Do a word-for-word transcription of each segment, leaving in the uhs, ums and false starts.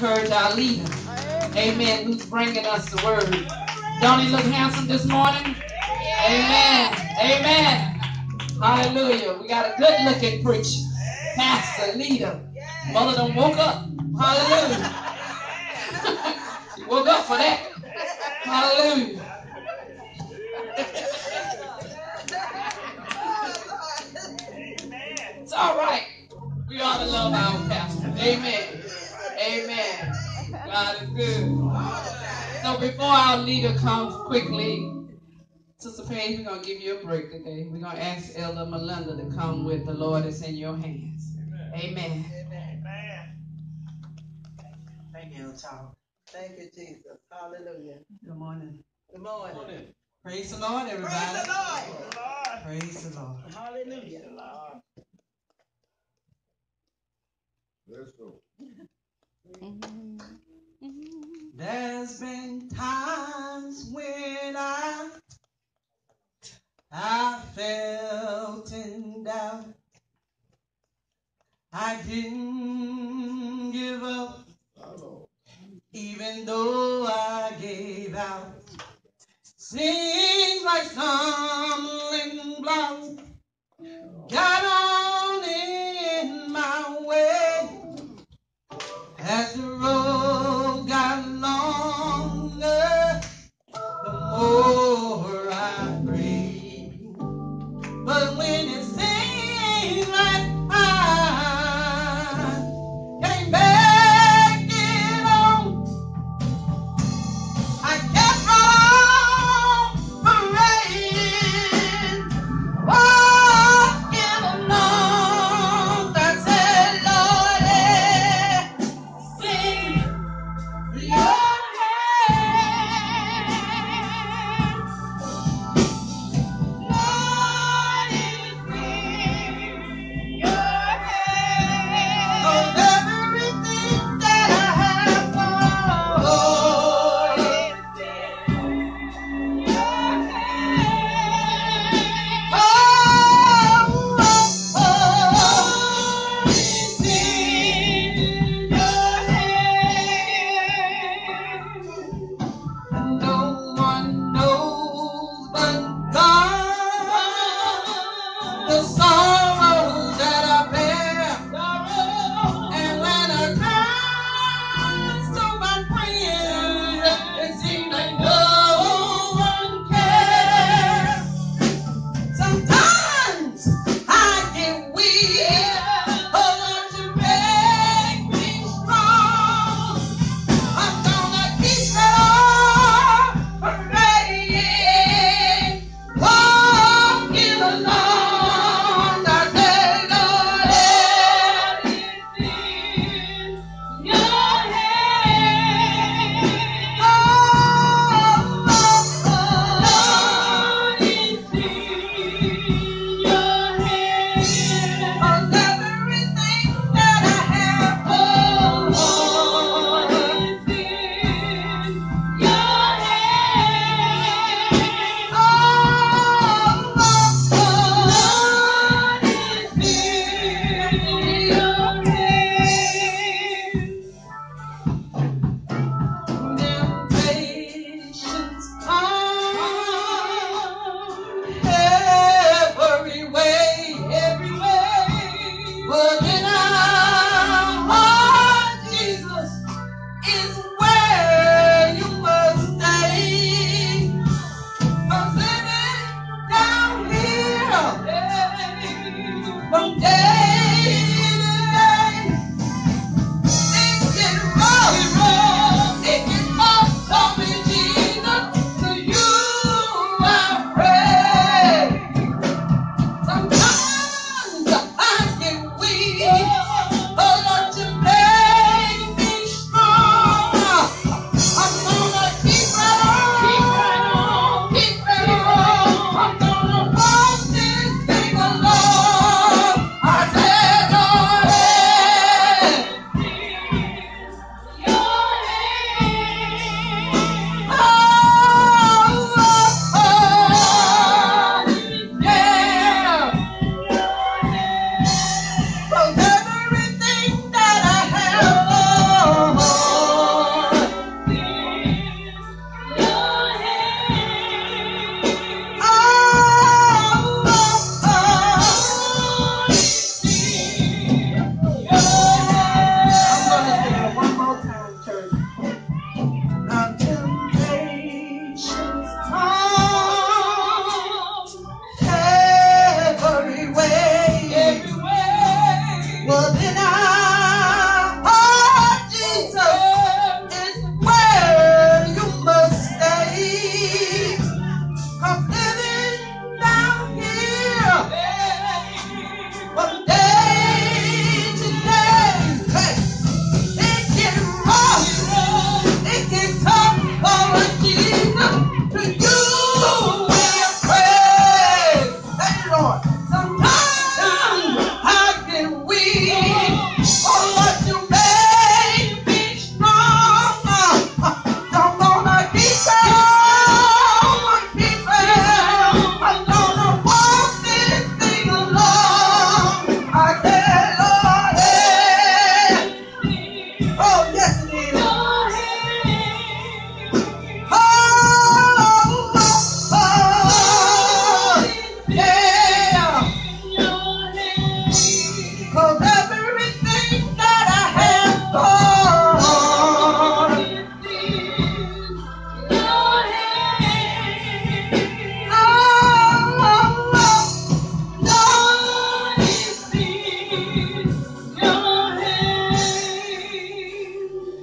encourage our leader. Amen. Who's bringing us the word. Don't he look handsome this morning? Amen. Amen. Hallelujah. We got a good looking preacher, pastor, leader. Mother done woke up. Hallelujah. She woke up for that. Hallelujah. It's all right. We ought to love our pastor. Amen. Amen. God is good. So before our leader comes quickly, Sister Paige, we're going to give you a break today. We're going to ask Elder Melinda to come with The Lord is in your hands. Amen. Amen. Thank you, child. Thank you, Jesus. Hallelujah. Good morning. Good morning. Good morning. Praise the Lord, everybody. Praise the Lord. Praise the Lord. Hallelujah. Let's go. There's been times when I I felt in doubt. I didn't give up, even though I gave out. Seems like stumbling blocks got on in my way. As the road got longer, the more I prayed. But when it seemed like I can't make it on, I kept on praying, walking along. I said, Lord, eh, sing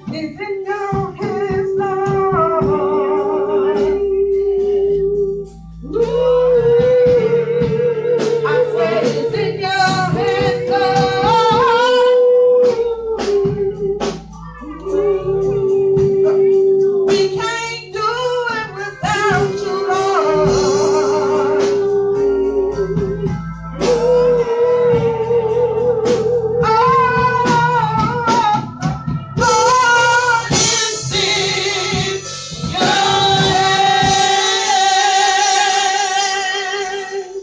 It's in your hands, Lord. I said it's in your hands, Lord. We can't do it without you, Lord. Oh, Lord, it's in your hands.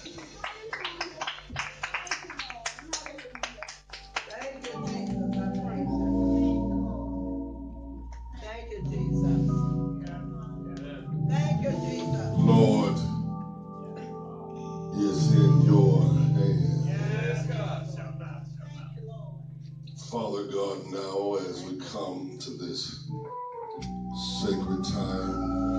Thank you, Jesus. I praise you. Thank you, Jesus. Thank you, Jesus. Lord, is in your hand. Yes, God. Father God, now as we come to this sacred time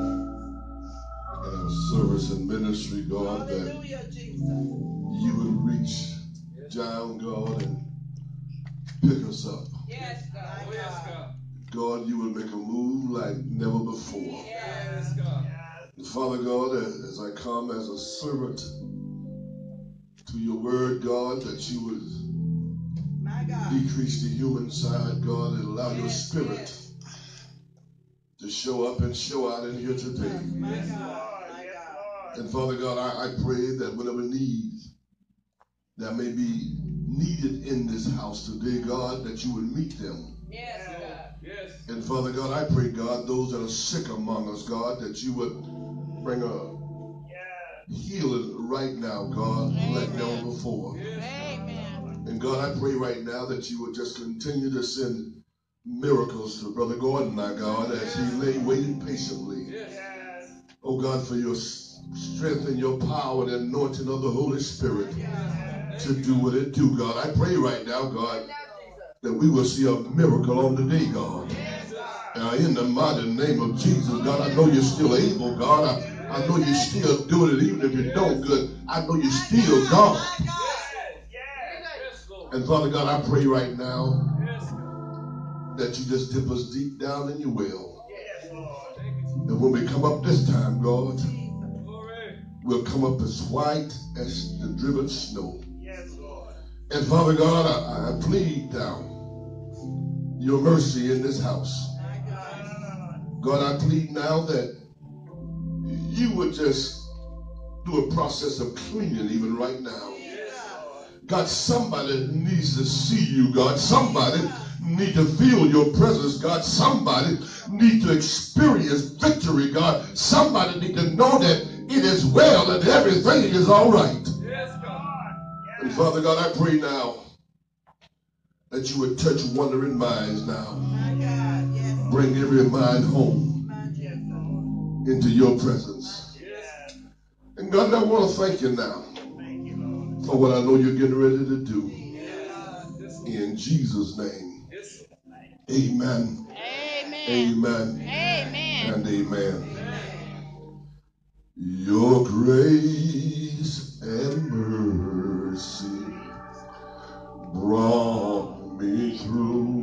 in our service and ministry, God, that Hallelujah, Jesus. you would reach down, God, and pick us up. Yes, God. Oh, yes, God. God, you would make a move like never before. Yes, God. And Father God, as I come as a servant to your word, God, that you would My God. decrease the human side, God, and allow your Yes, spirit yes. to show up and show out in here today. My God. My God. And Father God, I, I pray that whatever needs that may be needed in this house today, God, that you would meet them. Yes, God. Yes. And Father God, I pray, God, those that are sick among us, God, that you would bring a healing right now, God, like never before. Amen. And God, I pray right now that you would just continue to send miracles to Brother Gordon, my God, as he lay waiting patiently. Yes. Oh God, for your strength and your power and anointing of the Holy Spirit to do what it do, God. I pray right now, God, that we will see a miracle on today, God. Uh, in the mighty name of Jesus, God, I know you're still able, God. I, I know you're still doing it, even if you don't good. I know you're still God. And Father God, I pray right now that you just dip us deep down in your well. And when we come up this time, God, we'll come up as white as the driven snow. And Father God, I, I plead down your mercy in this house. God, I plead now that you would just do a process of cleaning even right now. God, somebody needs to see you, God. Somebody needs to feel your presence, God. Somebody needs to experience victory, God. Somebody needs to know that it is well and everything is all right. Yes, God. And Father God, I pray now that you would touch wandering minds now. Bring every mind home into your presence. And God, I want to thank you now for what I know you're getting ready to do. In Jesus' name. Amen. Amen. Amen. Amen. And amen. Your grace and mercy brought me through.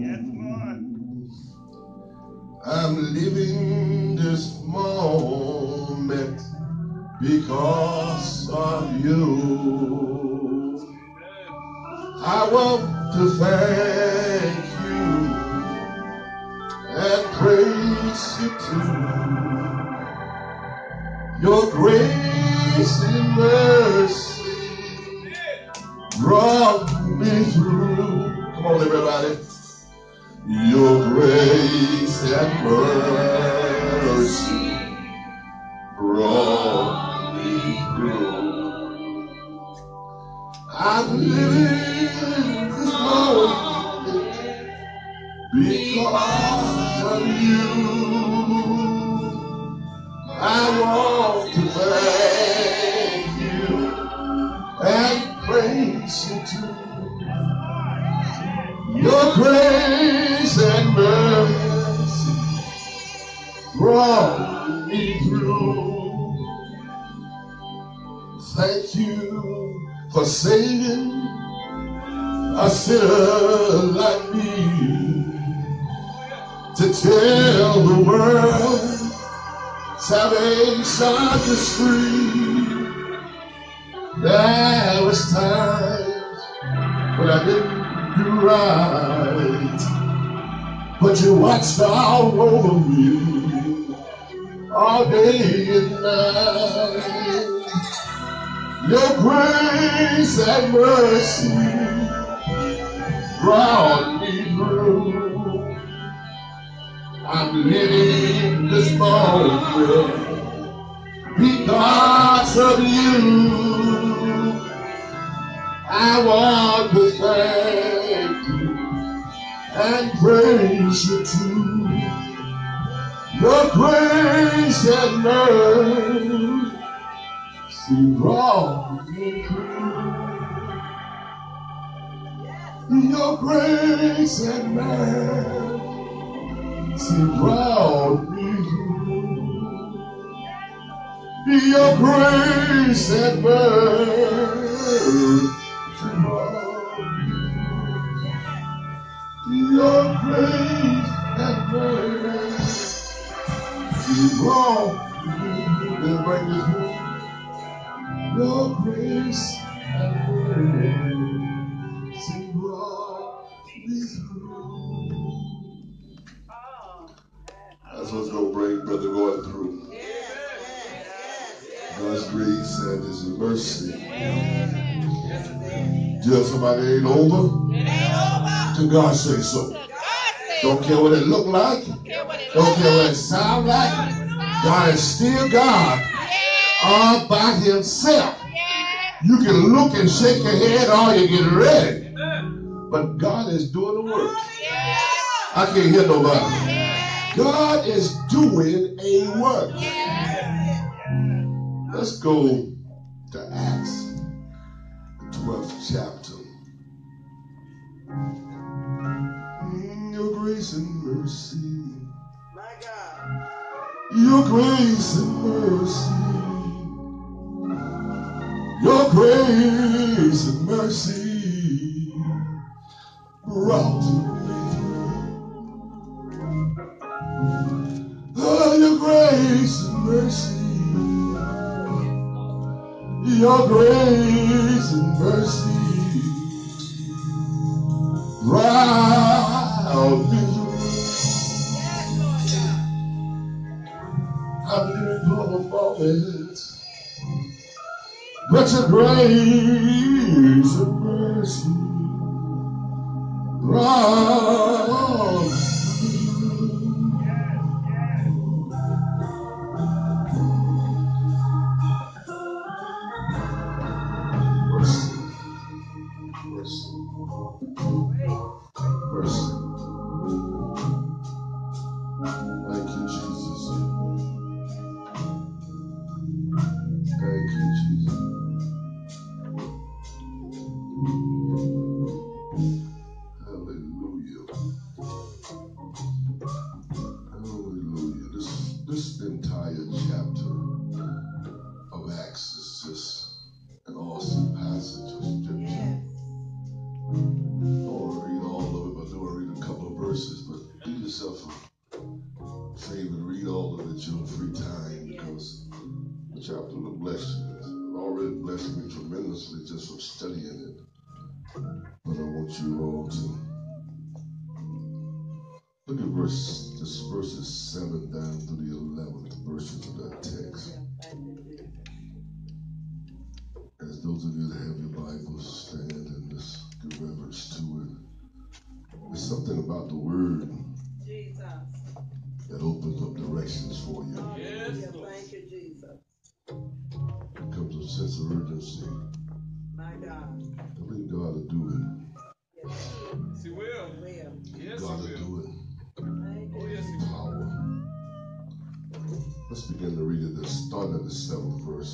I'm living this moment because of you. I want to thank you and praise you too. Your grace and mercy brought me through. Come on, everybody. Your grace and mercy brought me through. I'm living this moment because of you. I want to thank you and praise you too. Your grace and mercy brought me through. Thank you for saving a sinner like me. to tell the world salvation is free. There was times when I didn't do right, but you watched all over me all day and night. Your grace and mercy brought me through. I'm living this moment because of you. I want to thank you and praise you too. Your grace and mercy brought me through. Your grace and mercy brought me through. Your grace and mercy brought me through. Your grace and mercy brought me through. Bring this home. Your grace and mercy brought me through. That's what's going to bring Brother going through. God's grace and His mercy. Tell somebody it ain't over. It ain't over. To God say so. God say Don't care what it look like. Don't care what it Don't look care what like. it sound like. God is still God all by Himself. You can look and shake your head all you get ready. But God is doing the work. I can't hear nobody. God is doing a work. Let's go to Acts, the twelfth chapter. Mm, your grace and mercy. My God. Your grace and mercy. Your grace and mercy brought me through. Oh, your grace and mercy. Your grace and mercy brought me through. I'm living for the moment, but your grace and mercy brought me through. Mercy, mercy, mercy. Thank you, Jesus. Thank you, Jesus. Hallelujah. Hallelujah. This, this entire chapter of Acts is just an awesome passage of scripture. I don't want to read all of it, but I do want to read a couple of verses. But do yourself a favor and read all of it at your free time, because the chapter will bless you. It's already blessed me tremendously just from studying it. But I want you all to look at verse, this verses seven down to the eleventh verses of that text. As those of you that have your Bibles, stand and just give reverence to it. There's something about the Word Jesus. that opens up directions for you. Yes. Thank you, Jesus. There comes a sense of urgency. My God. I believe God will do it. Yes. He will. Will. Yes, God He will will. do it. Thank Oh, you. yes, He will. Power. Let's begin to read it. Let's start at the seventh verse.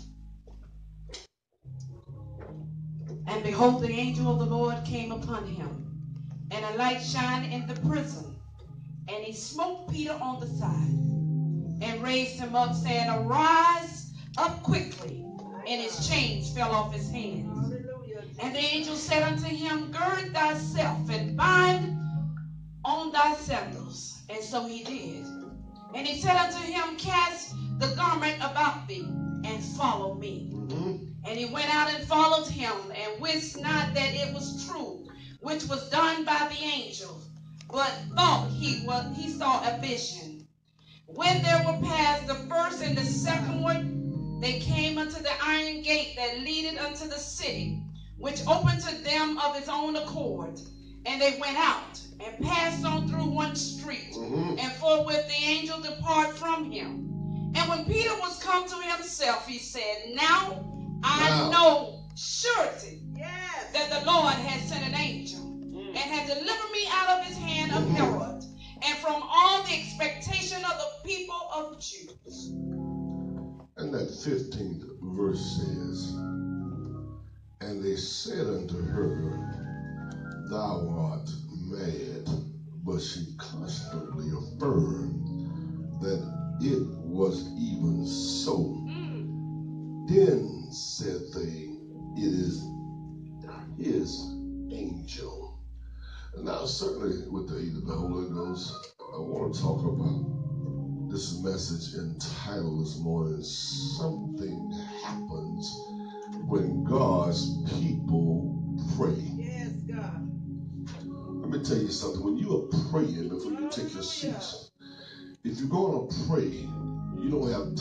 And behold, the angel of the Lord came upon him, and a light shined in the prison. And he smote Peter on the side, and raised him up, saying, Arise up quickly. And his chains fell off his hands. Hallelujah. And the angel said unto him, Gird thyself, and bind on thy sandals. And so he did. And he said unto him, cast the garment about thee, and follow me. Mm-hmm. And he went out and followed him, and wist not that it was true, which was done by the angel, but thought he was he saw a vision. When there were passed the first and the second one, they came unto the iron gate that leadeth unto the city, which opened to them of its own accord. And they went out, and passed on through one street, Mm-hmm. and forthwith the angel depart from him. And when Peter was come to himself, he said, Now I Wow. know surety Yes. that the Lord has sent an angel, and had delivered me out of his hand of Mhm. Herod, and from all the expectation of the people of Jews. And that fifteenth verse says, and they said unto her, thou art mad. But she constantly affirmed that it was even so. Then said they, it is his angel. Now, certainly with the aid of the Holy Ghost, I want to talk about this message entitled this morning, Something Happens When God's People Pray. Yes, God. Let me tell you something. When you are praying, before you take your seats, if you're going to pray, you don't have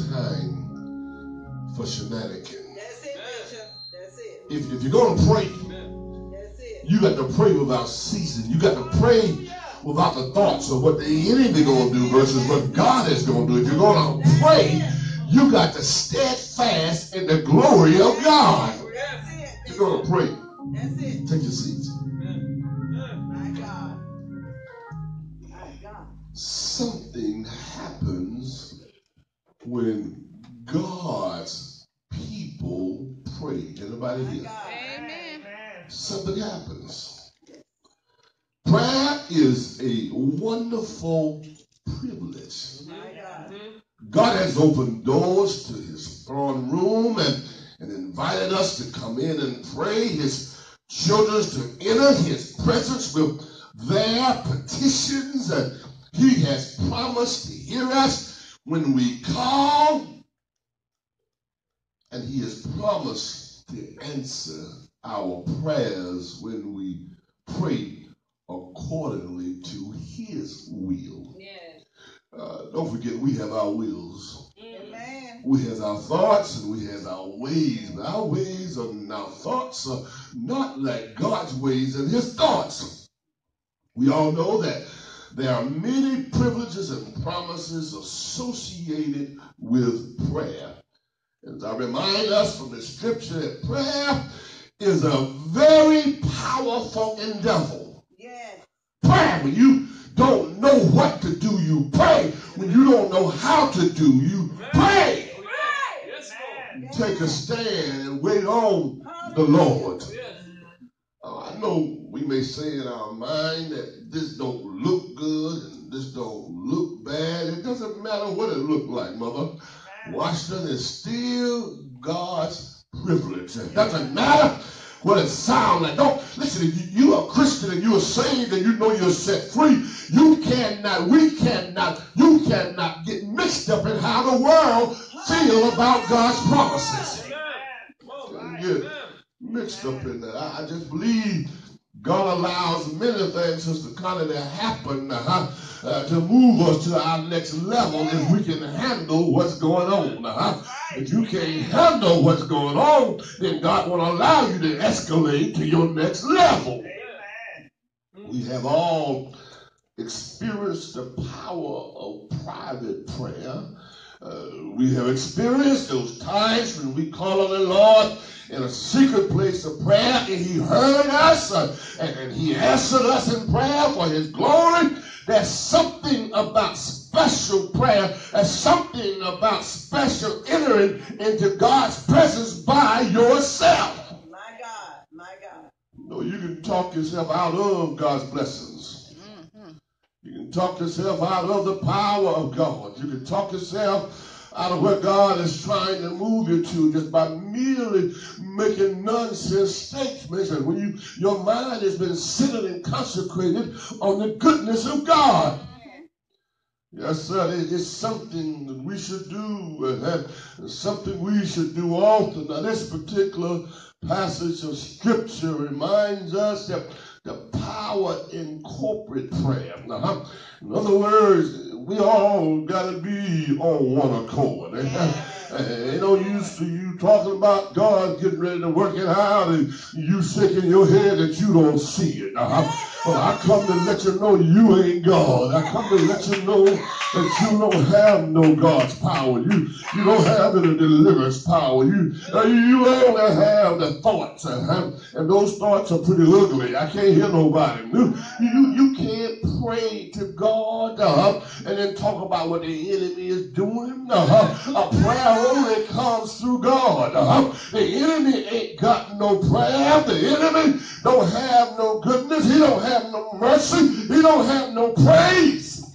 time for shenanigans. That's it, Bishop. That's it. If, if you're going to pray, That's it. you got to pray without ceasing. You got to pray without the thoughts of what the enemy going to do versus what God is going to do. If you're going to pray, you got to steadfast in the glory of God. That's it. If you're going to pray, That's it. take your seats. My God. My God. Something happens when God's people pray. Anybody My here? God. Something happens. Prayer is a wonderful privilege. My God. God has opened doors to his throne room and, and invited us to come in and pray, his children to enter his presence with their petitions, and he has promised to hear us when we call, and he has promised to answer our prayers when we pray accordingly to his will. Yes. Uh, don't forget, we have our wills. Amen. We have our thoughts and we have our ways. But our ways and our thoughts are not like God's ways and his thoughts. We all know that there are many privileges and promises associated with prayer. As I remind us from the scripture that prayer is a very powerful endeavor. Yes. Prayer, when you don't know what to do, you pray. When you don't know how to do, you pray. You take a stand and wait on the Lord. Uh, I know we may say in our mind that this don't look good and this don't look bad. It doesn't matter what it looked like, Mother. Washington is still God's privilege. It doesn't matter what it sounds like. Don't listen. If you, you are a Christian and you are saved and you know you're set free, you cannot, we cannot, you cannot get mixed up in how the world feel about God's promises. And get mixed up in that. I, I just believe God allows many things, Sister Connie, to happen uh, uh, to move us to our next level if we can handle what's going on. Uh, if you can't handle what's going on, then God will allow you to escalate to your next level. We have all experienced the power of private prayer. Uh, we have experienced those times when we call on the Lord in a secret place of prayer, and he heard us, uh, and, and he answered us in prayer for his glory. There's something about special prayer. There's something about special entering into God's presence by yourself. My God. My God. You know, you can talk yourself out of God's blessings. You can talk yourself out of the power of God. You can talk yourself out of where God is trying to move you to just by merely making nonsense statements. And when you, your mind has been centered and consecrated on the goodness of God. Yes, sir. It- It's something that we should do, and it's something we should do often. Now, this particular passage of scripture reminds us that the power in corporate prayer. Now, in other words, we all got to be on one accord. Ain't no use to you talking about God getting ready to work it out and you shaking your head that you don't see it. Now, well, I come to let you know you ain't God. I come to let you know that you don't have no God's power. You you don't have any deliverance power. You uh, you only have the thoughts, uh, and those thoughts are pretty ugly. I can't hear nobody. You you, you can't pray to God uh, and then talk about what the enemy is doing. Uh, a prayer only comes through God. Uh, the enemy ain't got no prayer. The enemy don't have no goodness. He don't have no mercy. He don't have no praise.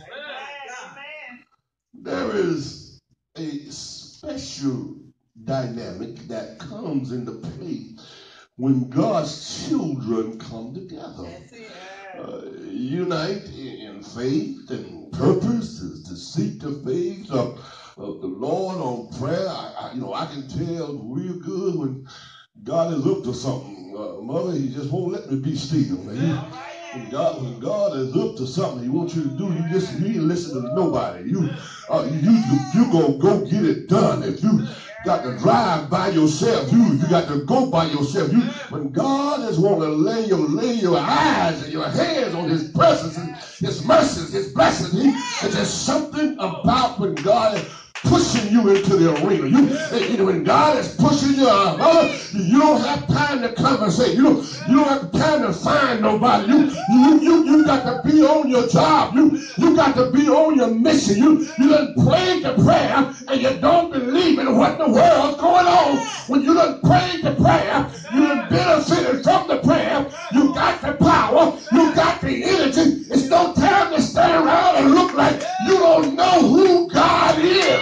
There is a special dynamic that comes into play when God's children come together. Uh, unite in faith and purpose to, to seek the face of, of the Lord on prayer. I, I, you know, I can tell real good when God is up to something. Uh, mother, he just won't let me be still. Man. When God, when God is up to something he wants you to do, you just you ain't listen to nobody. You, uh, you, you, you gonna go get it done. If you got to drive by yourself, you, you got to go by yourself. You, when God is want to lay your lay your eyes and your hands on His presence and His mercies, His blessings, he, it's just something about when God is pushing you into the arena. You, you know, when God is pushing you, uh, you don't have time to conversate. You don't, you don't have time to find nobody. You, you, you, you got to be on your job. You, you got to be on your mission. You, you done prayed the prayer and you don't believe in what the world's going on. When you done prayed the prayer, you done benefited from the prayer. You got the power. You got the energy. It's no time to stand around and look like you don't know who God is.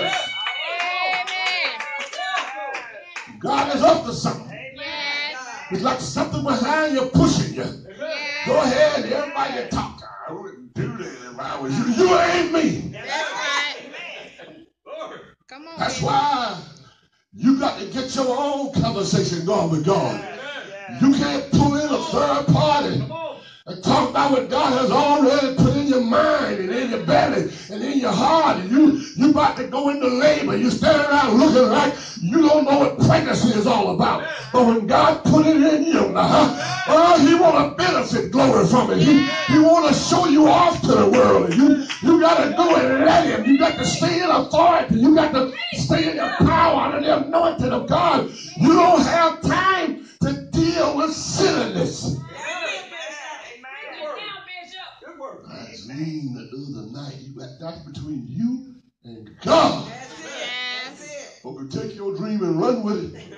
God is up to something. It's like something behind you pushing you. Go ahead, everybody talk. I wouldn't do that if I was you. You ain't me. That's right. Come on. That's why you got to get your own conversation going with God. You can't pull in a third party and talk about what God has already put in your mind and in your belly and in your heart. And you you about to go into labor. You stand around looking like you don't know what pregnancy is all about. But when God put it in you, uh-huh, well, He want to benefit glory from it. He, he want to show you off to the world. And you you got to go and let Him. You got to stay in authority. You got to stay in the power and the anointing of God. You don't have time to deal with silliness. I was reading the other night. You got that's between you and God. Yes. Or could take your dream and run with it.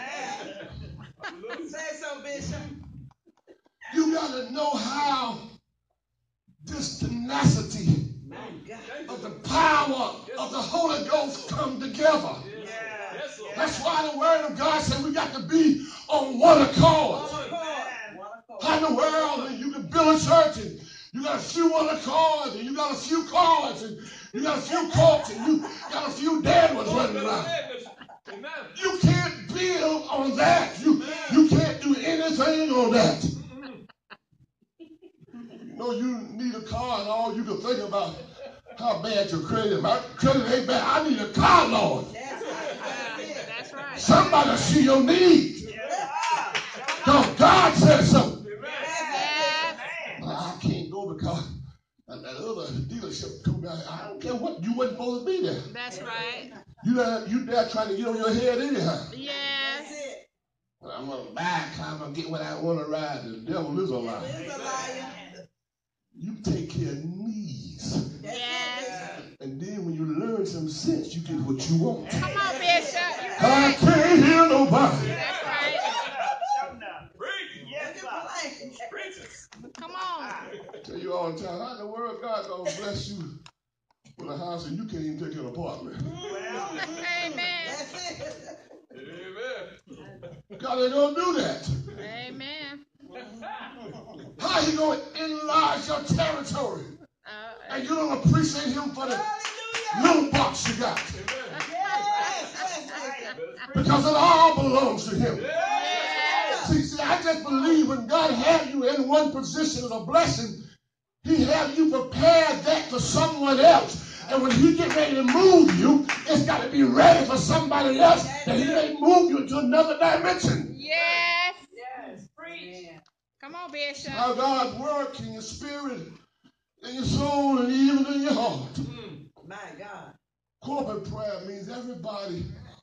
Say so, Bishop. You got to know how this tenacity of the power of the Holy Ghost come together. That's why the Word of God said we got to be on one accord. How in the world when you can build a church and you got a few on the cards and you got a few cards and you got a few coats and you got a few dead ones running around. You can't build on that. You you can't do anything on that. You know you need a car and all you can think about how bad your credit. My credit ain't bad. I need a car, Lord. That's right. Somebody see your need. God, God said something. I can't go because that other dealership told me I don't care what you wasn't supposed to be there. That's right. You there, you there trying to get on your head anyhow. Yes. Well, I'm gonna buy a car, I'm gonna get what I want to ride. The devil is a liar. You take care of needs. Yes. And then when you learn some sense, you get what you want. Come on, Bishop. I can't hear nobody. That's right. Come on. I tell you all the time, how in the world God gonna bless you with a house and you can't even take an apartment? Amen. God ain't gonna do that. Amen. How he gonna enlarge your territory Uh, And you don't appreciate him for the little box you got. Because it all belongs to him. See, see, I just believe when God had you in one position as a blessing, he had you prepare that for someone else. And when he get ready to move you, it's got to be ready for somebody else that he may move you into another dimension. Yes. Yes. Preach. Come on, Bishop. How God works in your spirit, in your soul, and even in your heart. My God. Corporate prayer means everybody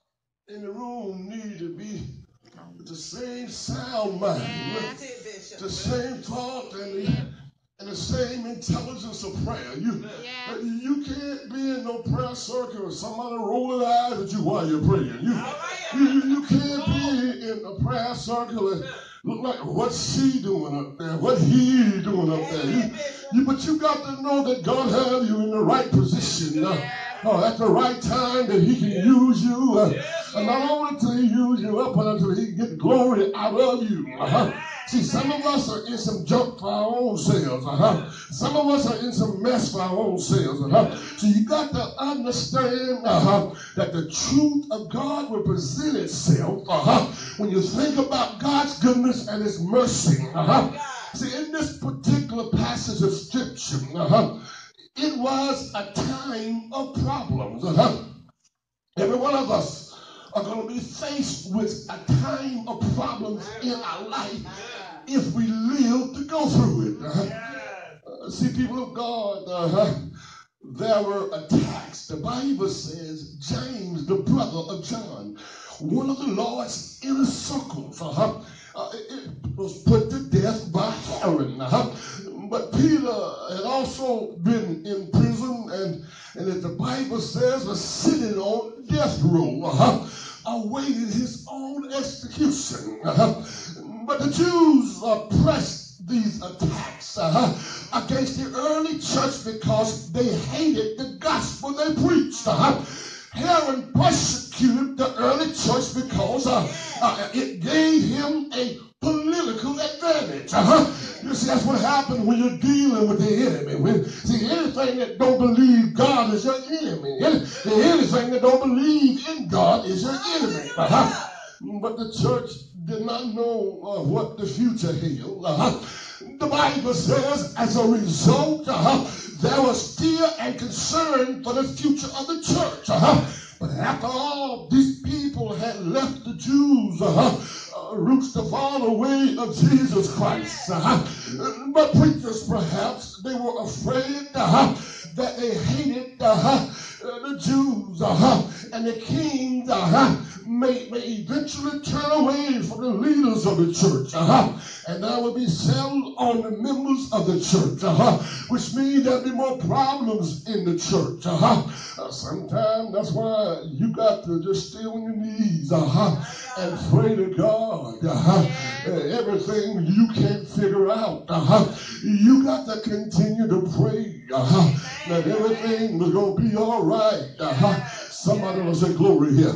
in the room need to be with the same sound mind, Yes. with the same thought and the, and the same intelligence of prayer. You, Yes. you can't be in no prayer circle or somebody rolling eyes at you while you're praying. You, you, you can't be in a prayer circle and look like what's she doing up there, what he doing up there. You, you, but you got to know that God has you in the right position. Uh, uh, at the right time that he can use you. Uh, and not only to use you up, but until he can get glory out of you. Uh-huh. See, some of us are in some junk for our own selves. Uh-huh. Some of us are in some mess for our own selves. Uh-huh. So you got to understand uh-huh, that the truth of God will present itself uh-huh, when you think about God's goodness and his mercy. Uh-huh. See, in this particular passage of scripture, uh-huh, it was a time of problems. Uh-huh. Every one of us are going to be faced with a time of problems in our life if we live to go through it. Uh-huh. Uh, see, people of God, uh-huh, there were attacks. The Bible says James, the brother of John, one of the Lord's inner circles, uh-huh, uh, it was put to death by Herod. Uh-huh. But Peter had also been in prison, and, and as the Bible says, was sitting on death row, uh-huh, awaiting his own execution. Uh-huh. But the Jews uh, pressed these attacks uh-huh, against the early church because they hated the gospel they preached. Uh-huh. Herod persecuted the early church because uh, uh, it gave him a political advantage. Uh-huh. You see, that's what happens when you're dealing with the enemy. When, see, anything that don't believe God is your enemy. Any, anything that don't believe in God is your enemy. Uh-huh. But the church did not know uh, what the future held. Uh-huh. The Bible says, as a result, uh-huh, there was fear and concern for the future of the church. Uh-huh. But after all, these people had left the Jews, uh-huh, uh, roots to follow the way of Jesus Christ. Uh-huh. But preachers, perhaps, they were afraid uh-huh, that they hated uh-huh, uh, the Jews, uh-huh, and the kings uh-huh, may, may eventually turn away from the leaders of the church. Uh-huh. And that would be settled on the members of the church, uh-huh, which means there'll be more problems in the church. Uh-huh. Uh, sometimes that's why you got to just stay on your knees uh-huh, and pray to God. Uh-huh. Uh, everything you can't figure out, uh-huh, you got to continue to pray uh-huh, that everything was going to be all right. Uh-huh. Somebody will say glory here.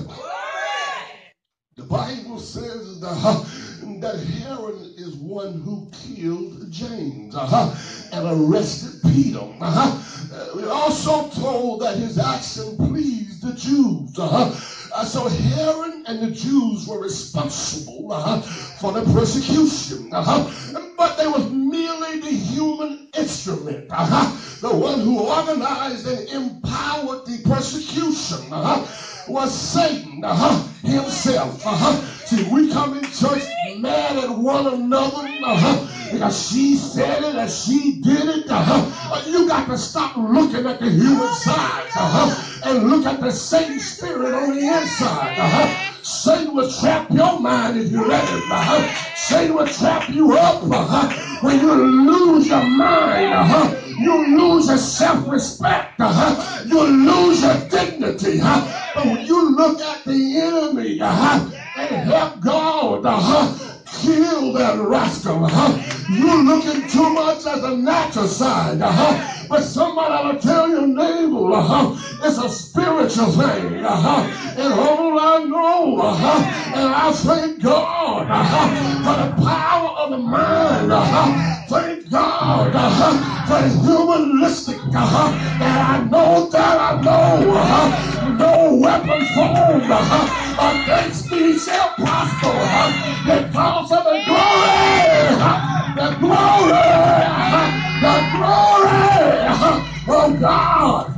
The Bible says uh, that Herod is one who killed James uh-huh, and arrested Peter. Uh-huh. Uh, we're also told that his action pleased the Jews. Uh-huh. Uh, so Herod and the Jews were responsible uh-huh, for the persecution. Uh-huh. But they was merely the human instrument. Uh-huh. The one who organized and empowered the persecution uh-huh, was Satan uh-huh, himself. Uh-huh. See, we come in church mad at one another uh-huh, because she said it and she did it. Uh-huh. Uh, you got to stop looking at the human side uh-huh, and look at the Satan spirit on the inside. Uh-huh. Satan will trap your mind if you let him. Uh-huh. Satan will trap you up uh-huh. when you lose your mind. Uh-huh. You lose your self-respect. Uh-huh. You lose your dignity. Uh-huh. But when you look at the enemy uh-huh, and help God uh-huh, kill that rascal, uh-huh, you're looking too much at the natural side. Uh-huh. But somebody ought to tell your neighbor, uh-huh, it's a spiritual thing. Uh-huh. And all I know, uh-huh, and I thank God uh-huh, for the power of the mind. Uh-huh. Thank God God, uh, for it's humanistic, uh, and I know that I know uh, no weapon formed uh, against me shall prosper uh, because of the glory, uh, the glory, uh, the glory uh, of God.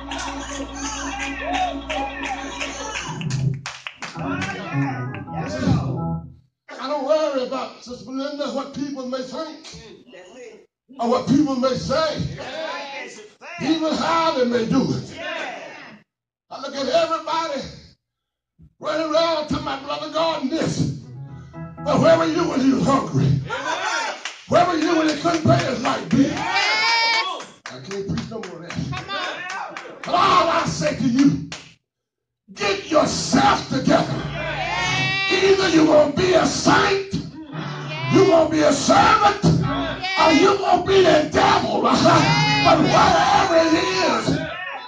I don't worry about, Sister Belinda, what people may think or what people may say, even how they may do it. I look at everybody running around to my brother God this. But where were you when he was hungry? Where were you when he couldn't pay his light bill? I can't preach no more of that. But all I say to you, get yourself together. Either you're going to be a saint, you're going to be a servant, or you're going to be the devil. But whatever it is,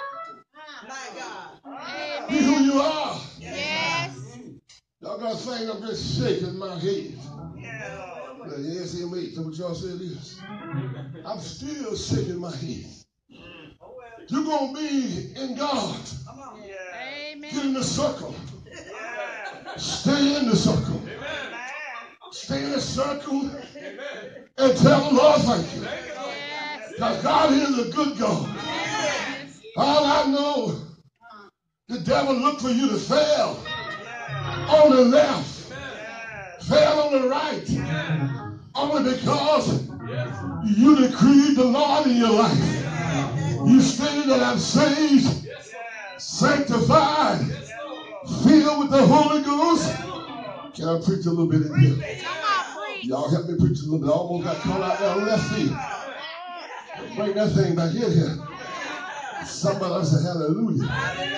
be who you are. Y'all got to think I'm just shaking my head. Yeah, you ain't seen me. That's what y'all say it is. I'm still shaking my head. You're going to be in God. Get in the circle. Stay in the circle. Stay in the circle and tell the Lord thank you. Because God is a good God. All I know, the devil looked for you to fail on the left, fail on the right, only because you decreed the Lord in your life. You stated that I'm saved, sanctified, filled with the Holy Ghost. Can I preach a little bit in here? Y'all help me preach a little bit. I almost got caught out there on left feet. Bring that thing back in here. Somebody say hallelujah.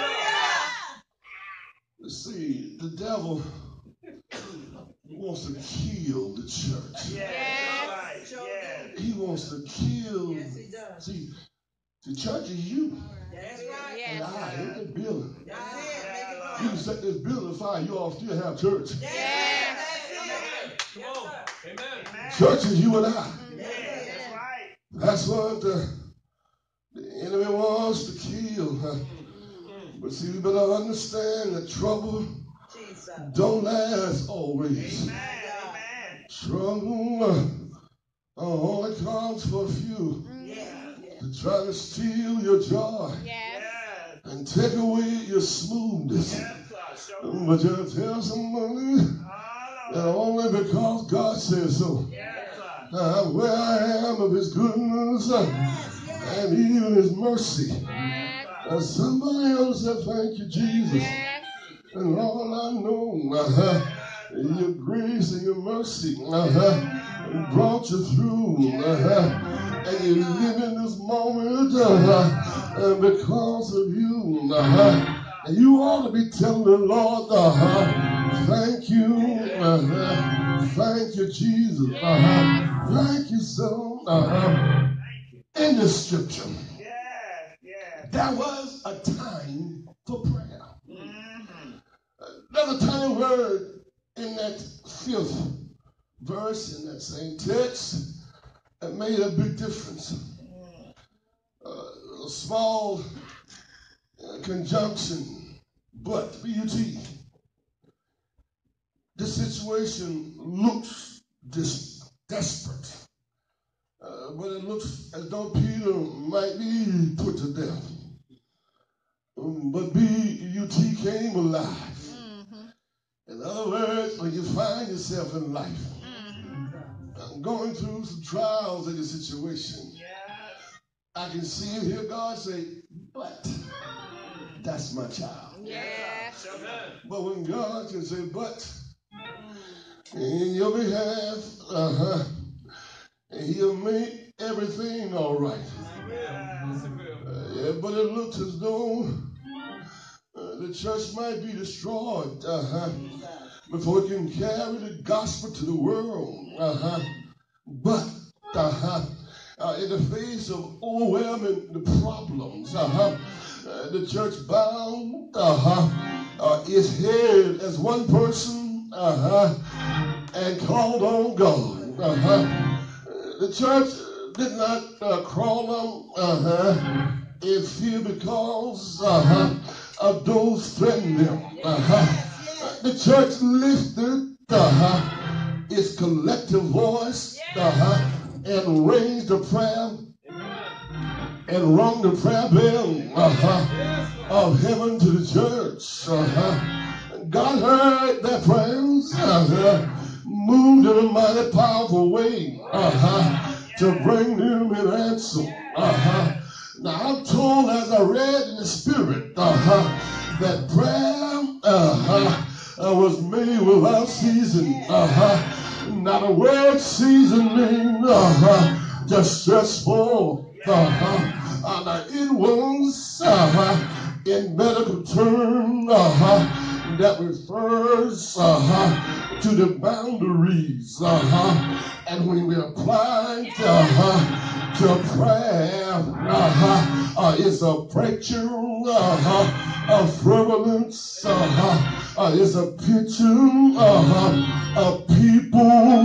You see, the devil wants to kill the church. Yes. He wants to kill. Yes, he does. See, the church is you. That's right. And I hate the building. That's it. Make it You can set this building fire, you all still have church. Yes. Come on. Amen. Church is you and I. Yes. That's right. That's what the, the enemy wants to kill. Huh? But see, we better understand that trouble Jesus. don't last always. Amen. Trouble uh, only comes for a few Yeah. to try to steal your joy and take away your smoothness. But you tell somebody that only because God says so. Uh, where I am of his goodness uh, and even his mercy. And somebody else said, thank you, Jesus. And all I know, uh-huh, your grace and your mercy uh-huh, brought you through. Uh-huh, and you live in this moment uh-huh, and because of you. Uh-huh, and you ought to be telling the Lord, uh-huh, thank you. Uh-huh, thank you, Jesus. Uh-huh, thank you so. Uh-huh. In the scripture, there was a time for prayer. There's a tiny word in that fifth verse in that same text that made a big difference. Uh, a small uh, conjunction, but, B U T. This situation looks dis- desperate, uh, but it looks as though Peter might be put to death. Um, but B U T came alive. Mm-hmm. In other words, when you find yourself in life, mm-hmm. going through some trials in your situation, yes. I can see and hear God say, but that's my child. Yes. But when God can say, but in your behalf, uh-huh, and he'll make everything all right. Yes. Uh, yeah, but it looks as though uh, the church might be destroyed uh-huh, before it can carry the gospel to the world. Uh-huh. But uh-huh, uh, in the face of overwhelming the problems, uh-huh, uh, the church bound uh-huh, uh, its head as one person uh-huh, and called on God. Uh-huh. Uh, the church did not uh, crawl on uh-huh, in fear because uh-huh, of those threatening them. Uh-huh. The church lifted uh-huh, its collective voice uh-huh, and raised a prayer and rung the prayer bell uh-huh, of heaven to the church. Uh-huh. God heard their prayers, uh-huh, moved in a mighty powerful way uh-huh, to bring them an answer. Uh-huh. Now I'm told as I read in the spirit uh-huh, that prayer uh-huh, uh, was made without season. Uh-huh. Not a word seasoning, uh-huh, just stressful. Uh-huh. Uh, now it was uh-huh, in medical terms uh-huh, that refers uh-huh, to the boundaries. Uh-huh. And when we apply uh-huh, to prayer, uh-huh, uh, it's a breakthrough uh-huh, of prevalence. Uh-huh, uh, it's a picture uh-huh, of people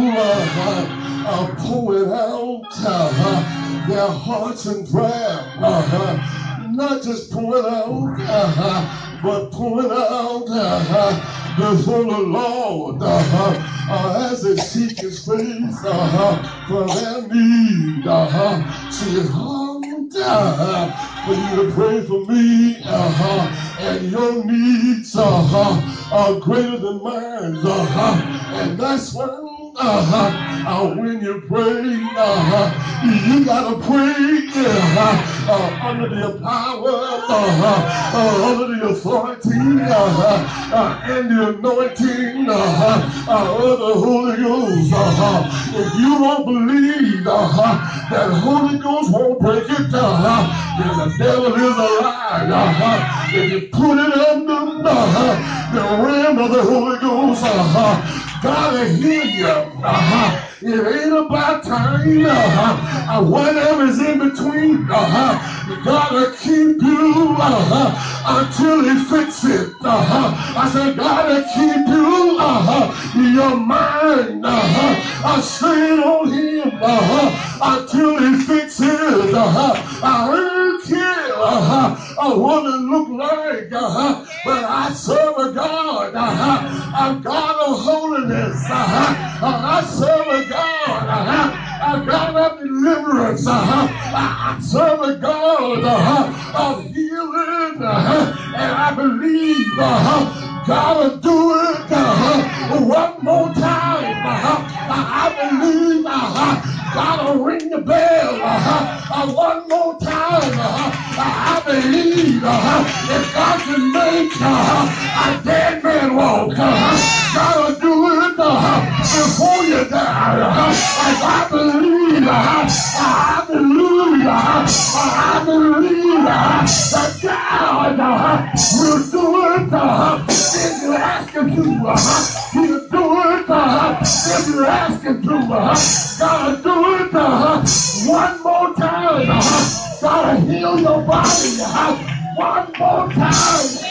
uh-huh, uh, pouring out uh-huh, their hearts in prayer. Uh-huh. Not just pouring out, uh-huh, but pouring out uh-huh, before the Lord uh-huh, uh, as they seek His face uh-huh, for their need. Uh-huh. See, it's hard uh-huh, for you to pray for me, uh-huh, and your needs uh-huh, are greater than mine. Uh-huh. And that's why Uh-huh. Uh, when you pray, uh-huh, you gotta pray uh-huh, uh, under the power, uh-huh, uh, under the authority, uh-huh, uh, and the anointing uh-huh, uh, of the Holy Ghost. Uh-huh. If you don't believe uh-huh, that Holy Ghost won't break it, uh-huh, then the devil is a lie. Uh-huh. If you put it under uh-huh, the realm of the Holy Ghost, uh-huh, God will hear you. Uh-huh. It ain't about time. Uh-huh. Uh, whatever is in between, uh-huh, God will keep you uh-huh, until He fixes it. Uh-huh. I said, God will keep you, uh-huh, your mind uh-huh, uh, staying on Him uh-huh, until He fixes. Uh-huh. I don't care uh-huh, uh, what it look like, uh-huh, but I serve a God, uh-huh, a God of holiness. Uh-huh. Uh, I serve a God, uh-huh, a God of deliverance. Uh-huh. I, I serve a God uh-huh, of healing, uh-huh, and I believe uh-huh, God will do it uh-huh, one more time. Uh-huh. I, I believe uh-huh, God will ring the bell uh-huh, uh, one more time. Uh-huh. I, I believe uh-huh, if God can make uh-huh, a dead man walk, uh-huh, God will do it uh-huh, before you die. Uh-huh. If I believe, uh-huh, I believe, uh-huh, I believe uh-huh, that God uh-huh, will do it uh-huh, if you ask Him to. Uh-huh. He'll do it uh-huh, if you ask Him to. Uh-huh. God will do it uh-huh, one more time. Uh-huh. God will heal your body uh-huh, one more time.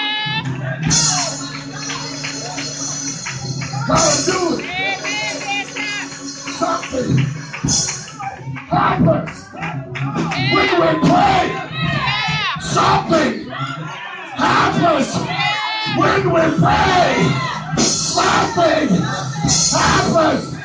God will do it. Something happens when we pray. Something happens when we pray. Something happens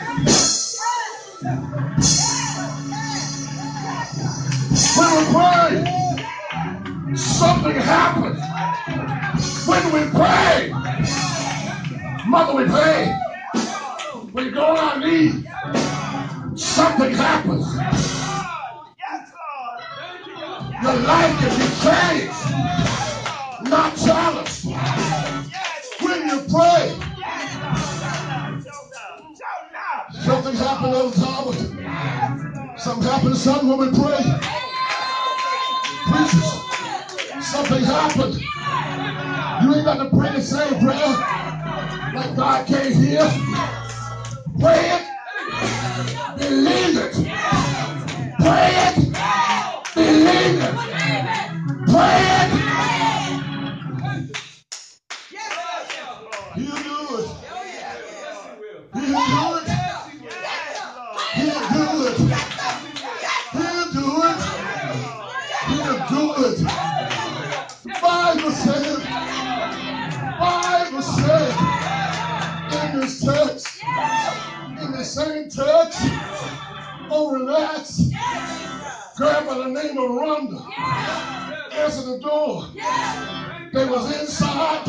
when we pray. Something happens when we pray. Mother, we pray. We go on our knees. Something happens. Yes, Lord. Your life can be changed, not challenged. When you pray, something happened on Thomas. Something happened to son when we pray. Preachers, something happened. You ain't got to pray the same prayer like God can't hear. Pray it. Believe it. Pray it. Believe it. Pray it. He'll do it. He'll do it. He'll do it. by the name of Rhonda answered the door. They was inside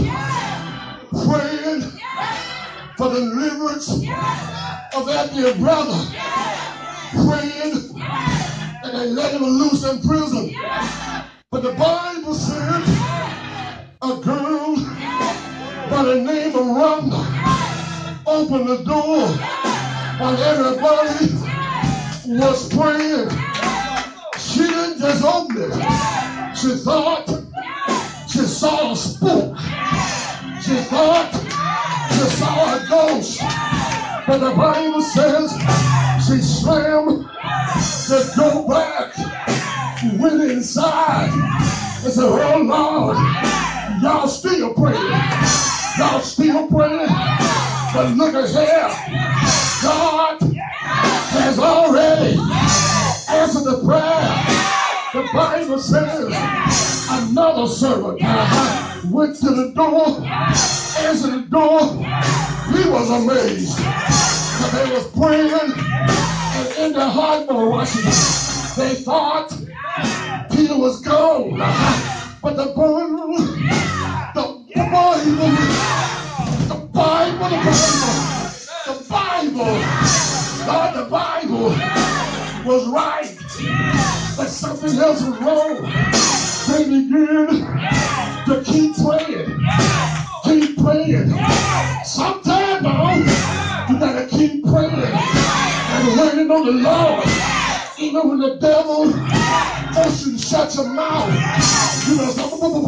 praying for the deliverance of their dear brother. Praying, and they let him loose in prison. But the Bible said a girl by the name of Rhonda opened the door while everybody was praying. She didn't just open it. She thought she saw a spook. She thought she saw a ghost. But the Bible says she slammed the door back, went inside, and said, oh Lord, y'all still praying. Y'all still praying. But look at here. God has already answered the prayer. The Bible says another servant went to the door, answered the door. He was amazed. But they was praying, and in their heart they were watching. They thought Peter was gone. But the Bible, the Bible, the Bible, the Bible, the Bible, God, the Bible was right. But something else was wrong. They began to keep praying. Keep praying. Sometimes now, you gotta keep praying and waiting on the Lord. Even when the devil wants you to shut your mouth, you better,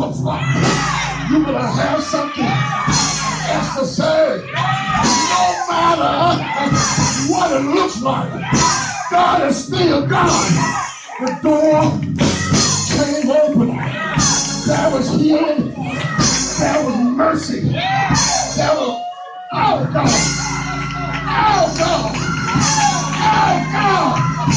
you better have something else to say. No matter what it looks like, God is still God. The door came open. There was healing. There was mercy. There was, oh God. Oh God. Oh God.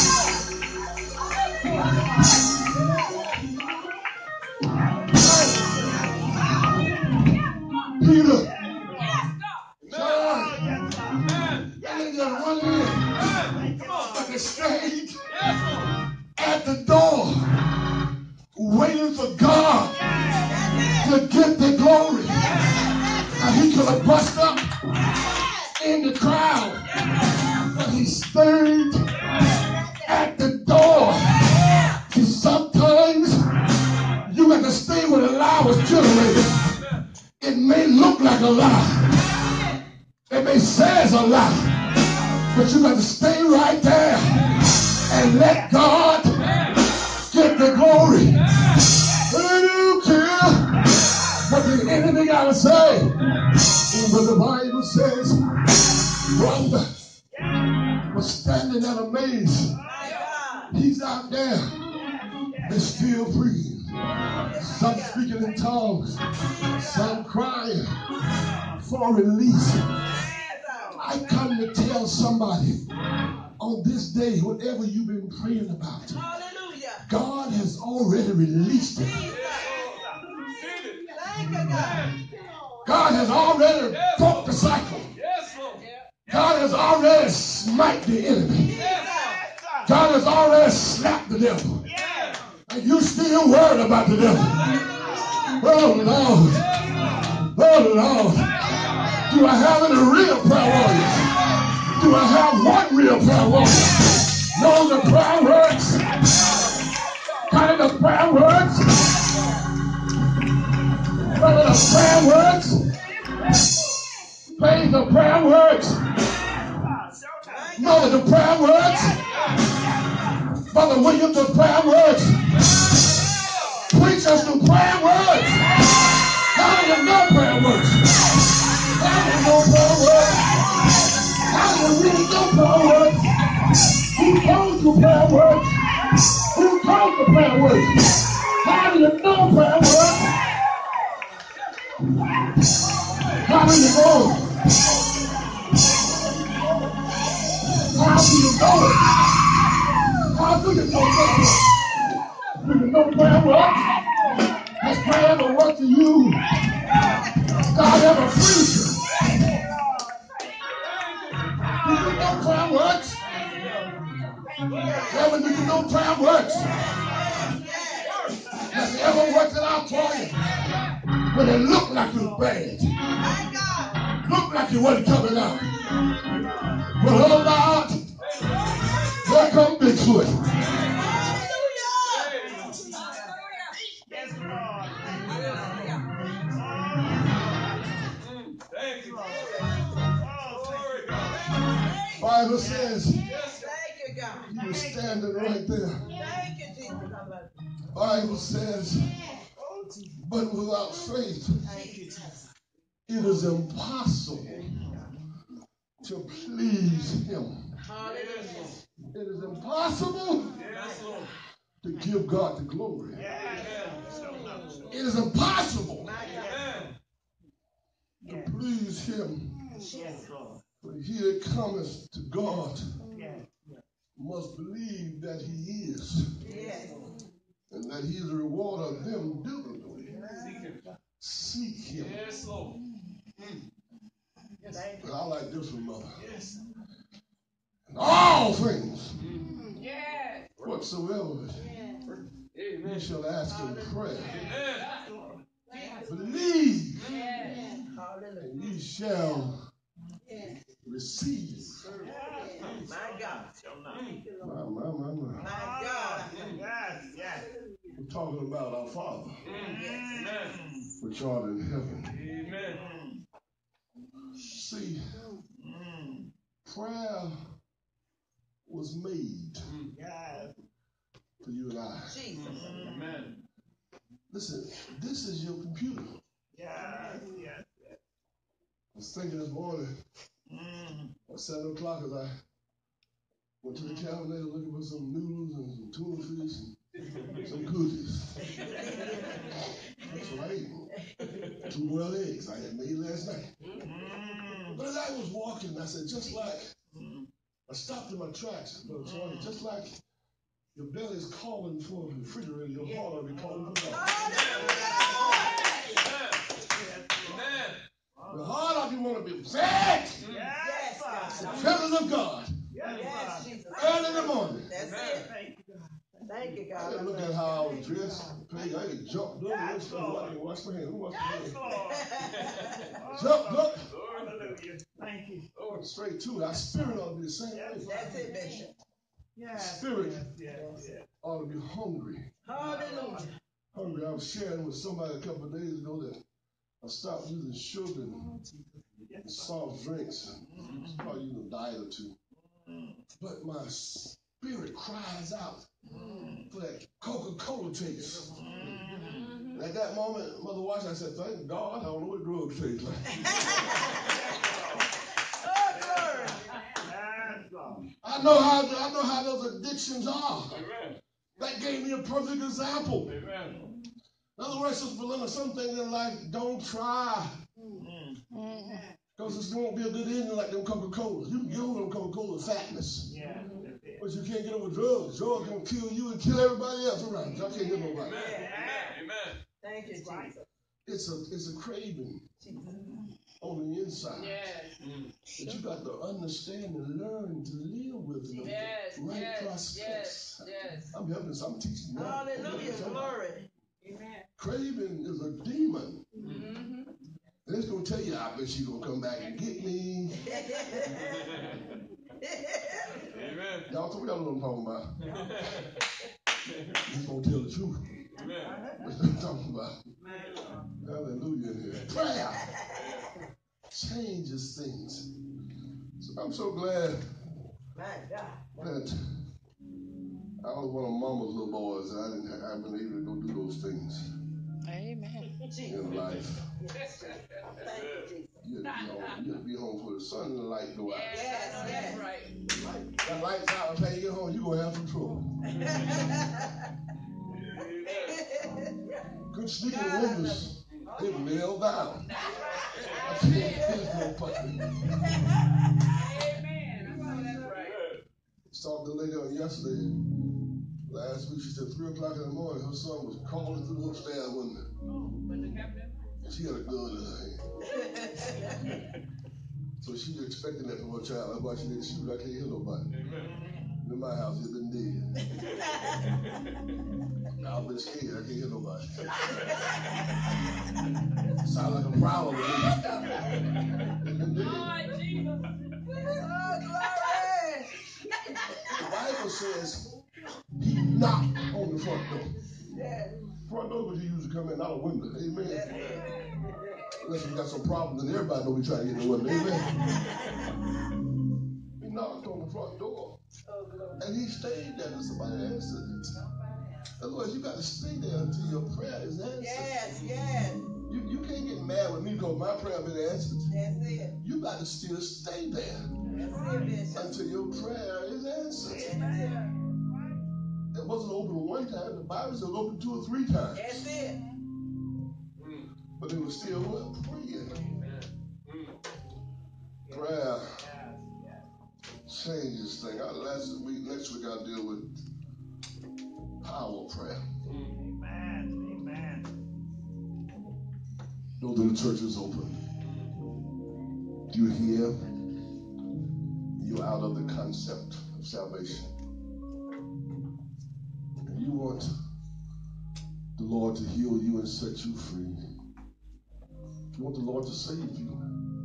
Peter. John. They just run in. But they stayed at the door, waiting for God to get the glory. And he could have bust up in the crowd, but he stayed at the door. See, sometimes you have to stay where the lie was generated. It may look like a lie. It may say it's a lie. But you got to stay right there and let God get the glory. I don't care what the enemy got to say. But the Bible says Rhonda was standing at a maze. He's out there and still breathing. Some speaking in tongues. Some crying for release. I come to tell somebody on this day, whatever you've been praying about, hallelujah, God has already released it. God has already broke the cycle. God has already smite the enemy. God has already slapped the devil. And you still worried about the devil. Oh Lord. Oh Lord. Do I have any real prayer warriors? Do I have one real prayer warrior? Know the prayer works? Kind of prayer works? Whether the prayer works? Praise the prayer works. Know that the prayer works? Brother William, the prayer works. Preachers do prayer works. How do you know prayer works? How do you know prayer works? How do you really know prayer works? Who told you prayer works? Who told you prayer works? How do you know prayer works? How do you know it? How do you know it? How do you know prayer works? Do you know prayer works? Has prayer ever worked for you? God ever freed you? Do you know prayer works? Ever do you know prayer works? it looked like it was bad. Looked like it wasn't coming out. But oh Lord, there come Bigfoot. Yes, Lord. Thank you. Bible says Thank you, God. he was standing right there. Thank you, Jesus. I love you. Bible says, but without faith, Thank you, Jesus. it is impossible to please him. Hallelujah. It is impossible to give God the glory. It is impossible My God. to please him. Yes, Lord. For he that cometh to God Yes. must believe that he is, Yes. and that he is a rewarder of them diligently seek him. Yes, Lord. Thank But you. I like this one, Mother. In all things, Yes. whatsoever you Amen. shall ask in prayer, Amen. believe, Hallelujah. and ye shall receive. My God. My, my, my, my. My God. Yes, yes. We're talking about our Father, Amen. which art in heaven. Amen. See, prayer was made Yes. for you and I. Jesus. Amen. Listen, this is your computer. Yes, yes. I was thinking this morning at seven o'clock as I went to the cabinet looking for some noodles and some tuna fish and some cookies. That's what I ate. Two boiled eggs I had made last night. But as I was walking, I said, just like, I stopped in my tracks, Brother Tony, just like your belly's calling for a refrigerator, your heart will be calling for God. Amen. The heart of you want to be fed Yes, Yes, Father. the God. presence of God Yes, Yes, Father. Jesus. early in the morning. That's it. Thank you, God. Thank you, I God. didn't look at how I was dressed. Peg, I didn't jump, look, Yes, let's go, I Lord. didn't wash my hands. Who washed my Yes, hands? Lord. Jump, look. Hallelujah. Thank you. Oh, straight to it. Our spirit ought to be the same way. That's it, Bishop. Yes. Spirit Yes, yes. ought to be hungry. Hallelujah. Hungry. I was sharing with somebody a couple of days ago that I stopped using sugar and soft drinks. I started using a diet or two. But my spirit cries out for that Coca-Cola taste. And at that moment, Mother Washington, I said, thank God, I don't know what drugs taste like. Oh, glory. Yes, Lord. I know how I know how those addictions are. Amen. That gave me a perfect example. Amen. In other words, Sister Belinda, some things in life don't try. Because it won't be a good ending like them Coca-Cola. You can get over them Coca-Cola fatness. Yeah, that's it. But you can't get over drugs. Drugs gonna kill you and kill everybody else around you. I can't get nobody. Amen. Amen. Thank you, Jesus. It's a it's a craving on the inside. Yes. That you got to understand and learn to live with in the Yes. right Yes. process. Yes. Yes. I'm helping some I'm teaching you. Hallelujah. Glory. Amen. Craving is a demon. Mm-hmm. And it's gonna tell you, I bet she's gonna come back and get me. Amen. Y'all, so y'all know what I'm talking about. He's gonna tell the truth. Amen. That's what I'm talking about. Hallelujah in here. Prayer changes things. So I'm so glad My God. that I was one of Mama's little boys, and I didn't have, I've been able to go do those things Amen. in life. Thank you, Jesus. You had to be home, you had to be home for the sun and the light go out. Yes. Yes, That's yes. right. That light's out, and when you get home, you're gonna have some trouble. Good sleeping windows, they nailed down. I can't hear no puppy. Amen. I know that's right. Saw the lady on yesterday. Last week, she said three o'clock in the morning, her son was crawling through the upstairs window. And she had a gun in her hand. So she was expecting that from her child. That's why she didn't shoot. I can't hear nobody. Amen. In my house, he'd been dead. I've been scared. I can't hear nobody. come in our window. Amen. Unless we got some problems, and everybody know we try to get in the window. Amen. He knocked on the front door, and he stayed there until somebody answered it. Otherwise, you got to stay there until your prayer is answered. Yes, yes. You, you can't get mad with me because my prayer been answered. That's it. You got to still stay there That's it, Bishop. until your prayer is answered. That's it. It wasn't open one time. The Bible said it was open two or three times. That's it. But they were still what? Praying. Prayer changes things. Our last week, next week, I'll deal with power prayer. Amen. Amen. Know that the church is open. You're here. You're out of the concept of salvation. And you want the Lord to heal you and set you free. You want the Lord to save you.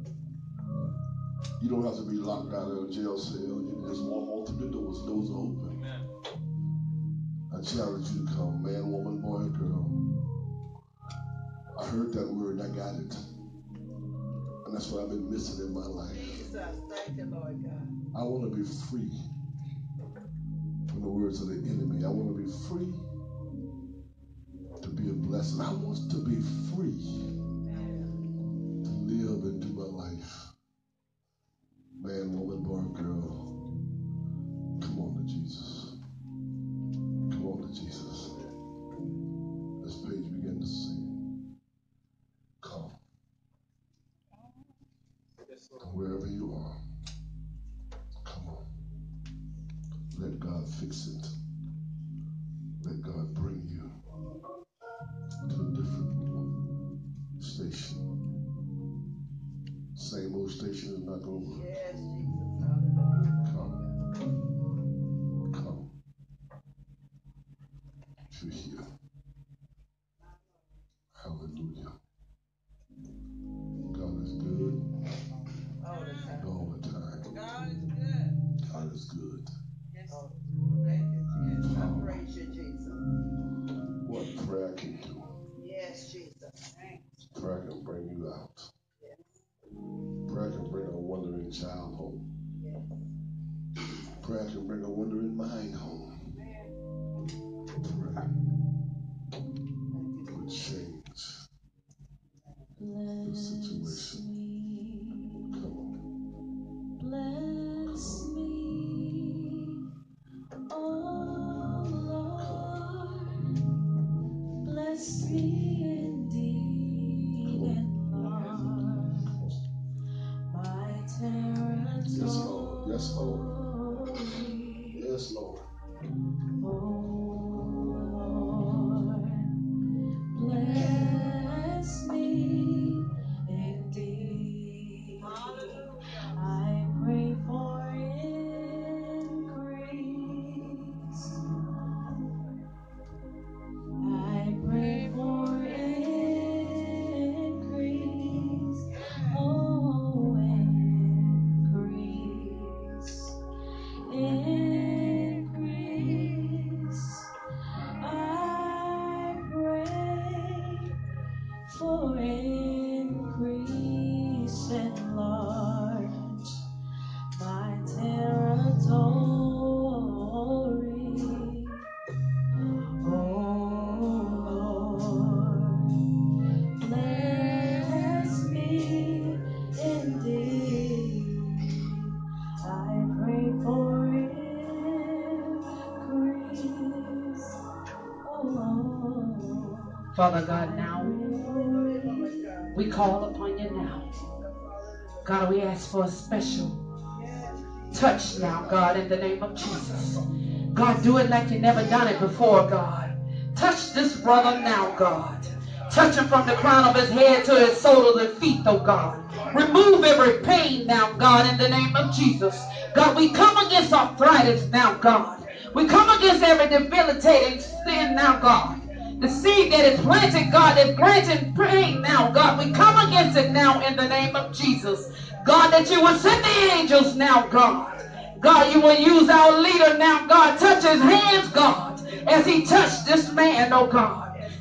You don't have to be locked out of a jail cell. You can just walk on through the doors. The doors are open. Amen. I challenge you to come, man, woman, boy, girl. I heard that word and I got it. And that's what I've been missing in my life. Jesus, thank you, Lord God. I want to be free from the words of the enemy. I want to be free to be a blessing. I want to be free to live and do my life. Man, woman, boy, girl, come on to Jesus. Come on to Jesus. This page began to sing. Come. Wherever you are, come on. Let God fix it. Let God bring you to a different station. Same old station is not going to work. Yes, Jesus. Hallelujah. Come. Come. If you're here. Hallelujah. God is good All the time. all the time. God is good. God is good. Yes. Oh, thank you, Jesus. I praise you, Jesus. What prayer can do. Yes, Jesus. Prayer can bring you out. Prayer can bring a wandering child home. Prayer can bring a wandering mind home. Prayer will change the situation. Come on. Bless me, oh Lord, bless me indeed, enlarge my territory. Yes, Lord. Yes, Lord. Yes, Lord. Oh Lord, bless me indeed. I pray for increase. I pray for increase. Oh, increase. Increase. I pray for increase, enlarge my territory. Oh Lord, bless me indeed. I pray for increase. Oh, Father God, now we call upon you now. God, we ask for a special touch now, God, in the name of Jesus. God, do it like you never done it before, God. Touch this brother now, God. Touch him from the crown of his head to his sole of the feet, oh God. Remove every pain now, God, in the name of Jesus. God, we come against arthritis now, God. We come against every debilitating sin now, God. The seed that is planted, God, is planting pain now, God. We come against it now in the name of Jesus. God, that you will send the angels now, God. God, you will use our leader now, God. Touch his hands, God, as he touched this man, oh God.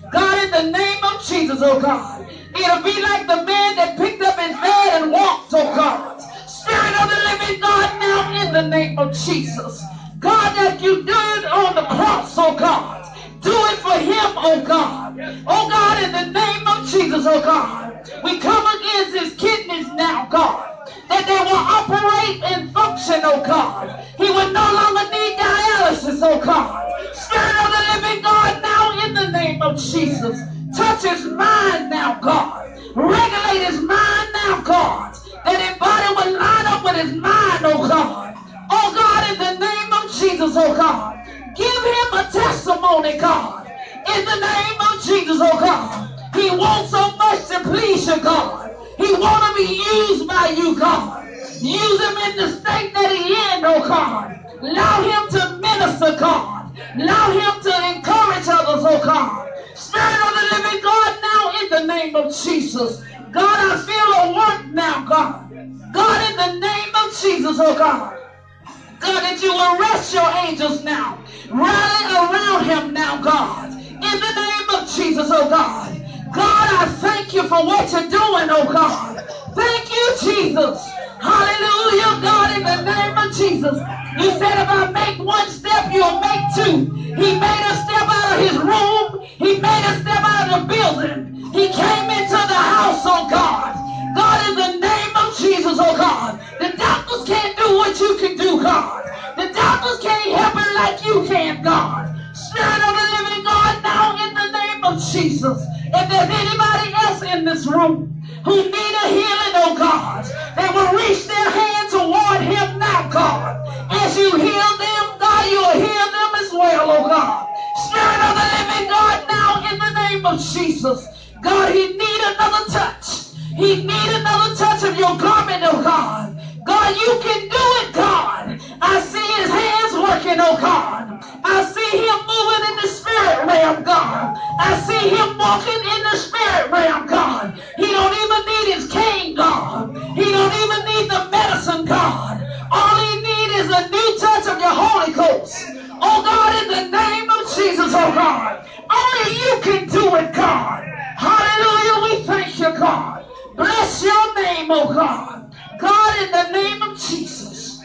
God, in the name of Jesus, oh God. It'll be like the man that picked up his bed and walked, oh God. Spirit of the living God, now in the name of Jesus. God, that you do it on the cross, oh God. Do it for him, oh God. Oh God, in the name of Jesus, oh God. We come against his kidneys now, God. That they will operate and function, oh God. He will no longer need dialysis, oh God. Spirit of the living God, now in the name of Jesus. Touch his mind now, God. Regulate his mind now, God. That his body will line up with his mind, oh God. Oh God, in the name of Jesus, oh God. Give him a testimony, God. In the name of Jesus, oh God. He wants so much to please you, God. He wants to be used by you, God. Use him in the state that he in, oh God. Allow him to minister, God. Allow him to encourage others, oh God. Spirit of the living God, now in the name of Jesus. God, I feel a work now, God. God, in the name of Jesus, oh God. God, that you will rest your angels now. Rally around him now, God. In the name of Jesus, oh God. God, I thank you for what you're doing, oh God. Thank you, Jesus. Hallelujah, God, in the name of Jesus. You said if I make one step, you'll make two. He made a step out of his room. He made a step out of the building. He came into the house, oh God. God, in the name of Jesus, oh God. The doctors can't do what you can do, God. The doctors can't help it like you can, God. Spirit of the living God, now in the name of Jesus. If there's anybody else in this room who need a healing, oh God, they will reach their hand toward him now, God. As you heal them, God, you will heal them as well, oh God. Spirit of the living God, now in the name of Jesus. God, he need another touch. He need another touch of your garment, oh God. God, you can do it, God. I see his hands working, oh God. I see him moving in the spirit realm, God. I see him walking in the spirit realm, God. He don't even need his cane, God. He don't even need the medicine, God. All he need is a new touch of your Holy Ghost. Oh God, in the name of Jesus, oh God. Only you can do it, God. Hallelujah, we thank you, God. Bless your name, oh God. God, in the name of Jesus.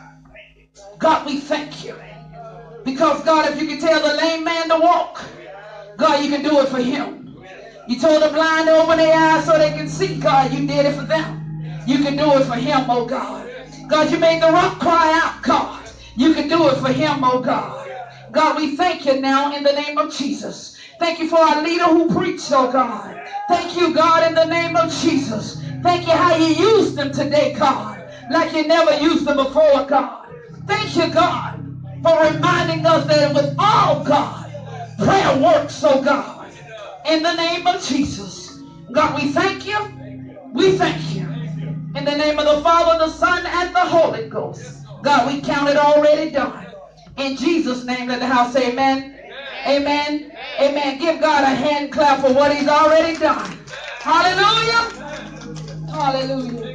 God, we thank you. Because, God, if you can tell the lame man to walk, God, you can do it for him. You told the blind to open their eyes so they can see, God. You did it for them. You can do it for him, oh God. God, you made the rock cry out, God. You can do it for him, oh God. God, we thank you now in the name of Jesus. Thank you for our leader who preached, oh God. Thank you, God, in the name of Jesus. Thank you how you used them today, God, like you never used them before, God. Thank you, God, for reminding us that with all, God, prayer works, oh God. In the name of Jesus. God, we thank you. We thank you. In the name of the Father, the Son, and the Holy Ghost. God, we count it already done. In Jesus' name, let the house say amen. Amen. Amen. Give God a hand clap for what he's already done. Hallelujah. Hallelujah.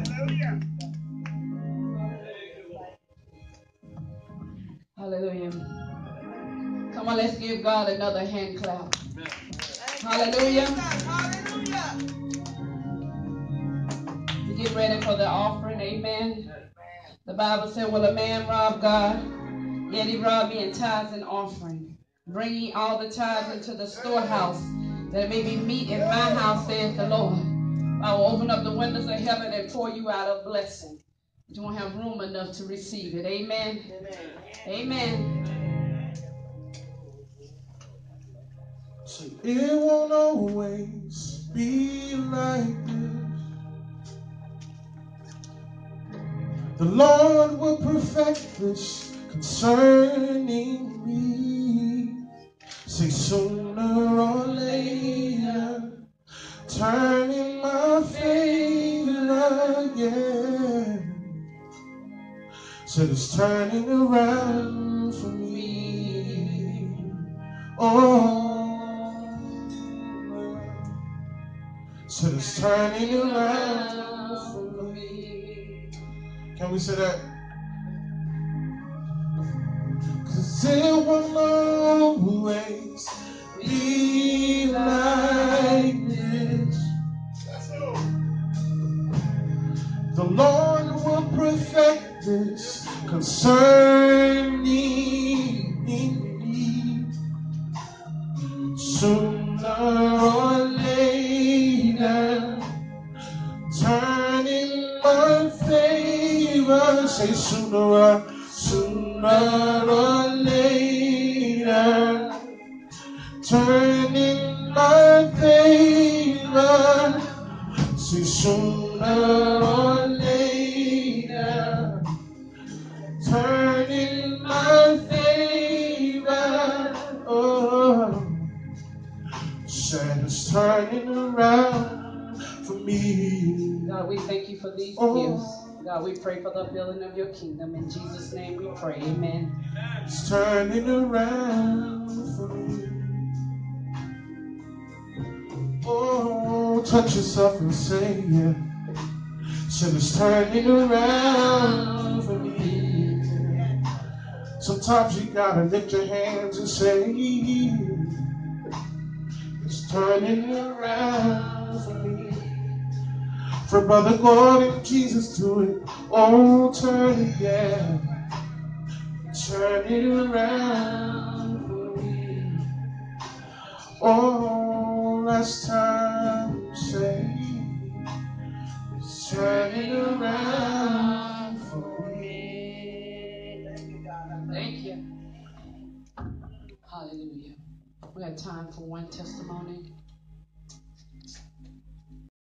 Hallelujah. Come on, let's give God another hand clap. Hallelujah. We get ready for the offering. Amen. The Bible said, will a man rob God? Yet he robbed me in tithes and offering. Bring ye all the tithes into the storehouse, that it may be meat in my house, saith the Lord. I will open up the windows of heaven and pour you out a blessing. You won't have room enough to receive it. Amen. Amen. So it won't always be like this. The Lord will perfect this concerning me. Say sooner or later, turn in my favor again. Said it's turning around for me. Oh, said it's turning around for me. Can we say that? Cause it won't always be this concerning me. Sooner or later, turn in my favor. Say sooner or, sooner or later, turn in my favor. Say sooner or later, turn in my favor. Oh, said it's turning around for me. God, we thank you for these Oh. gifts. God, we pray for the building of your kingdom. In Jesus' name we pray. Amen. It's turning around for me. Oh, touch yourself and say, yeah. Said it's turning around for me. Sometimes you gotta lift your hands and say, it's turning around for me. For Brother Gordon, Jesus, do it. Oh, turn it, yeah. Turn it around for me. Oh, last time, say, it's turning around for me. Thank you. Hallelujah. We have time for one testimony.